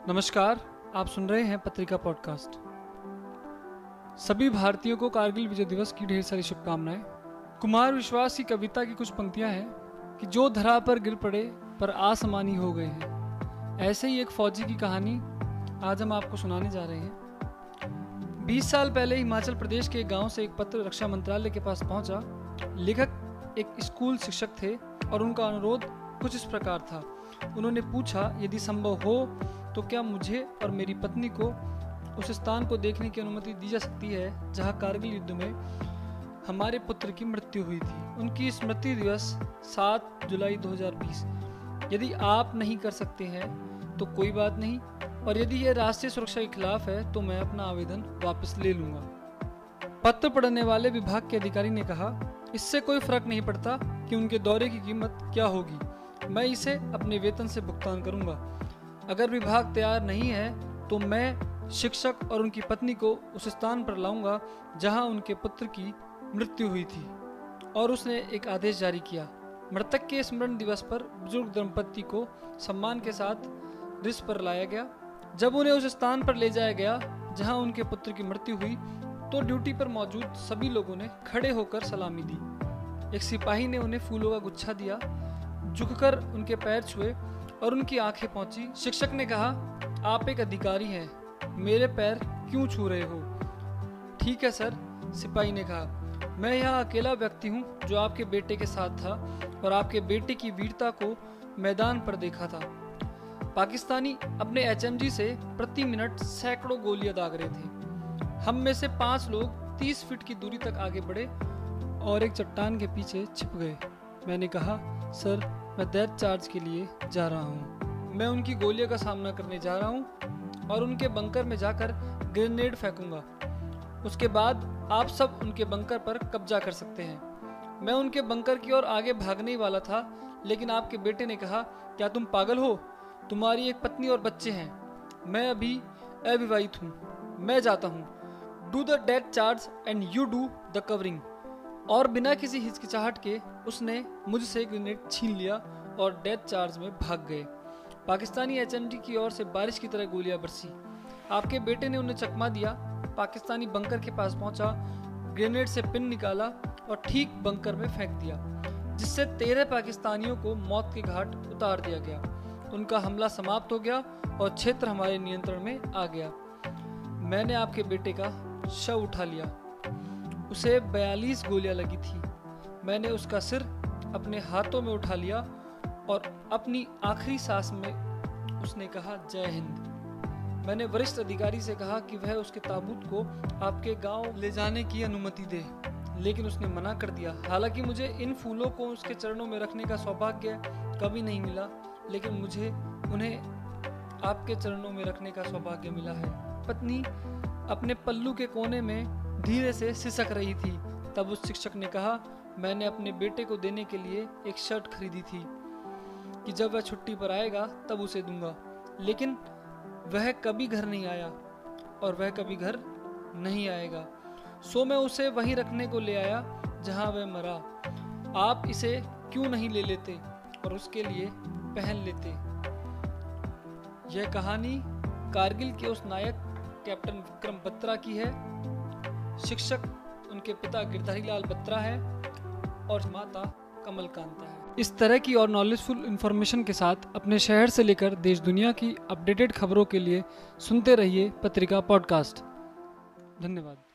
नमस्कार, आप सुन रहे हैं पत्रिका पॉडकास्ट। सभी भारतीयों को कारगिल विजय दिवस की ढेर सारी शुभकामनाएं। कुमार विश्वास की कविता की कुछ पंक्तियां हैं कि जो धरा पर गिर पड़े पर आसमानी हो गए हैं। ऐसे ही एक फौजी की कहानी आज हम आपको सुनाने जा रहे हैं। 20 साल पहले हिमाचल प्रदेश के एक गांव से एक पत्र रक्षा मंत्रालय के पास पहुंचा। लेखक एक स्कूल शिक्षक थे और उनका अनुरोध कुछ इस प्रकार था। उन्होंने पूछा, यदि संभव हो तो क्या मुझे और मेरी पत्नी को उस स्थान को देखने की अनुमति दी जा सकती है जहां कारगिल युद्ध में हमारे पुत्र की मृत्यु हुई थी। उनकी स्मृति दिवस 7 जुलाई 2020। यदि आप नहीं कर सकते हैं तो कोई बात नहीं, और यदि यह राष्ट्रीय सुरक्षा के खिलाफ है तो मैं अपना आवेदन वापस ले लूंगा। पत्र पढ़ने वाले विभाग के अधिकारी ने कहा, इससे कोई फर्क नहीं पड़ता कि उनके दौरे की कीमत क्या होगी, मैं इसे अपने वेतन से भुगतान करूंगा। अगर विभाग तैयार नहीं है तो मैं शिक्षक और उनकी पत्नी को उस स्थान पर लाऊंगा जहां उनके पुत्र की मृत्यु हुई थी। और उसने एक आदेश जारी किया। मृतक के स्मरण दिवस पर बुजुर्ग दंपत्ति को सम्मान के साथ रिस पर लाया गया। जब उन्हें उस स्थान पर ले जाया गया जहां उनके पुत्र की मृत्यु हुई तो ड्यूटी पर मौजूद सभी लोगों ने खड़े होकर सलामी दी। एक सिपाही ने उन्हें फूलों का गुच्छा दिया, झुककर उनके पैर छुए और उनकी आंखें पहुंची। शिक्षक ने कहा, आप एक अधिकारी हैं, मेरे पैर क्यों छू रहे हो? ठीक है सर, सिपाही ने कहा, मैं यहाँ अकेला व्यक्ति हूँ जो आपके बेटे के साथ था और आपके बेटे की वीरता को मैदान पर देखा था। पाकिस्तानी अपने HMG से प्रति मिनट सैकड़ों गोलियां दाग रहे थे। हम में से 5 लोग 30 फीट की दूरी तक आगे बढ़े और एक चट्टान के पीछे छिप गए। मैंने कहा, सर, मैं डेथ चार्ज के लिए जा रहा हूँ। मैं उनकी गोलियों का सामना करने जा रहा हूँ और उनके बंकर में जाकर ग्रेनेड फेंकूंगा। उसके बाद आप सब उनके बंकर पर कब्जा कर सकते हैं। मैं उनके बंकर की ओर आगे भागने ही वाला था, लेकिन आपके बेटे ने कहा, क्या तुम पागल हो? तुम्हारी एक पत्नी और बच्चे हैं। मैं अभी अविवाहित हूँ। मैं जाता हूँ। Do the death charge and you do the covering. और बिना किसी हिचकिचाहट के उसने मुझसे ग्रेनेड छीन लिया और डेथ चार्ज में भाग गए। पाकिस्तानी HMG की ओर से बारिश की तरह गोलियां बरसी। आपके बेटे ने उन्हें चकमा दिया। पाकिस्तानी बंकर के पास पहुंचा, ग्रेनेड से पिन निकाला और ठीक बंकर में फेंक दिया, जिससे 13 पाकिस्तानियों को मौत के घाट उतार दिया गया। उनका हमला समाप्त हो गया और क्षेत्र हमारे नियंत्रण में आ गया। मैंने आपके बेटे का शव उठा लिया। उसे 42 गोलियां लगी थी। मैंने उसका सिर अपने हाथों में उठा लिया और अपनी आखिरी सांस में उसने कहा, जय हिंद। मैंने वरिष्ठ अधिकारी से कहा कि वह उसके ताबूत को आपके गांव ले जाने की अनुमति दे, लेकिन उसने मना कर दिया। हालांकि मुझे इन फूलों को उसके चरणों में रखने का सौभाग्य कभी नहीं मिला, लेकिन मुझे उन्हें आपके चरणों में रखने का सौभाग्य मिला है। पत्नी अपने पल्लू के कोने में धीरे से सिसक रही थी। तब उस शिक्षक ने कहा, मैंने अपने बेटे को देने के लिए एक शर्ट खरीदी थी कि जब वह छुट्टी पर आएगा तब उसे दूंगा, लेकिन वह कभी घर नहीं आया और वह कभी घर नहीं आएगा। सो मैं उसे वहीं रखने को ले आया जहां वह मरा। आप इसे क्यों नहीं ले लेते और उसके लिए पहन लेते? यह कहानी कारगिल के उस नायक कैप्टन विक्रम बत्रा की है। शिक्षक उनके पिता गिरधारी लाल बत्रा है और माता कमल कांता है। इस तरह की और नॉलेजफुल इंफॉर्मेशन के साथ अपने शहर से लेकर देश दुनिया की अपडेटेड खबरों के लिए सुनते रहिए पत्रिका पॉडकास्ट। धन्यवाद।